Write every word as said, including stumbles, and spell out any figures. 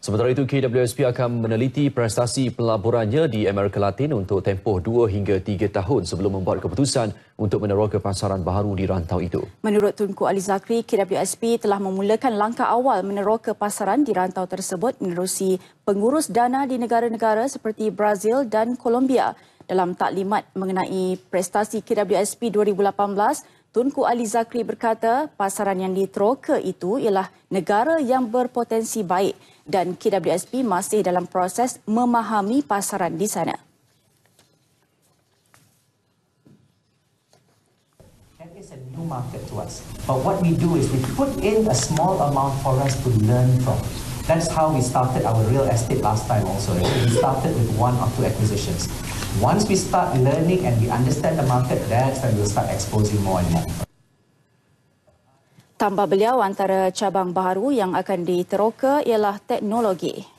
Sementara itu, K W S P akan meneliti prestasi pelaburannya di Amerika Latin untuk tempoh dua hingga tiga tahun sebelum membuat keputusan untuk meneroka pasaran baharu di rantau itu. Menurut Tunku Ali Zakri, K W S P telah memulakan langkah awal meneroka pasaran di rantau tersebut menerusi pengurus dana di negara-negara seperti Brazil dan Colombia. Dalam taklimat mengenai prestasi K W S P dua ribu lapan belas, Tunku Ali Zakri berkata pasaran yang diteroka itu ialah negara yang berpotensi baik dan K W S P masih dalam proses memahami pasaran di sana. That is a new market to us. But what we do is we put in a small amount for us to learn from. That's how we started our real estate last time also. We started with one or two acquisitions. Once we start learning and we understand the market, that's when we'll start exposing more and more. Tambah beliau, antara cabang baharu yang akan diteroka ialah teknologi.